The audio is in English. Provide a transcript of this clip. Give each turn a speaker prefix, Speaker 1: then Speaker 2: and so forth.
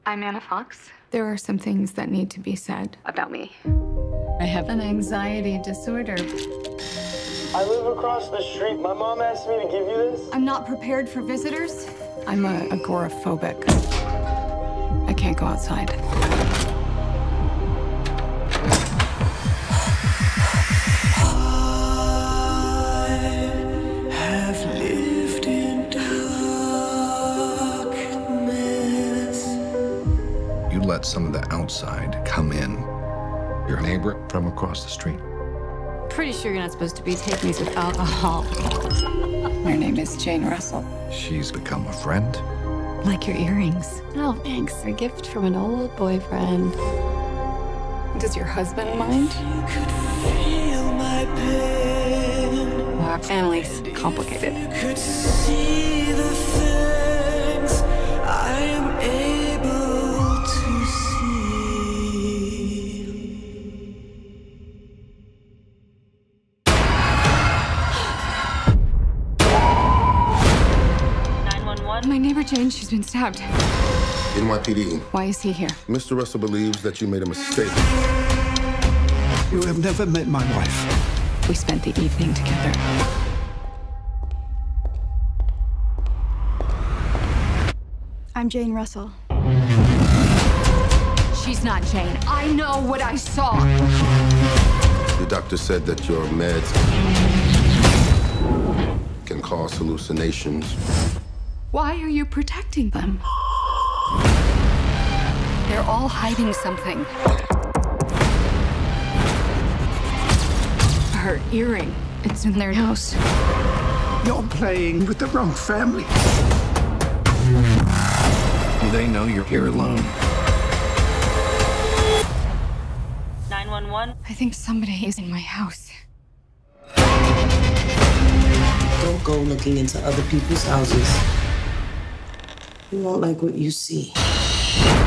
Speaker 1: I'm Anna Fox.
Speaker 2: There are some things that need to be said.
Speaker 1: About me.
Speaker 2: I have an anxiety disorder.
Speaker 3: I live across the street. My mom asked me to give you this.
Speaker 2: I'm not prepared for visitors. I'm agoraphobic. I can't go outside.
Speaker 4: You let some of the outside come in. Your neighbor from across the street.
Speaker 5: Pretty sure you're not supposed to be taking these with alcohol.
Speaker 2: My name is Jane Russell.
Speaker 4: She's become a friend.
Speaker 5: Like your earrings. Oh, thanks. A gift from an old boyfriend.
Speaker 2: Does your husband mind?
Speaker 5: Well, our family's complicated.
Speaker 6: Could see the things I am able to see.
Speaker 5: 911.
Speaker 2: My neighbor Jane, she's been stabbed.
Speaker 7: NYPD.
Speaker 2: Why is he here?
Speaker 7: Mr. Russell believes that you made a mistake.
Speaker 8: You have never met my wife.
Speaker 2: We spent the evening together.
Speaker 9: I'm Jane Russell.
Speaker 2: She's not Jane. I know what I saw.
Speaker 7: The doctor said that your meds can cause hallucinations.
Speaker 2: Why are you protecting them? They're all hiding something. Her earring, it's in their house.
Speaker 8: You're playing with the wrong family.
Speaker 4: They know you're here alone.
Speaker 5: 911.
Speaker 2: I think somebody is in my house.
Speaker 6: Don't go looking into other people's houses. You won't like what you see.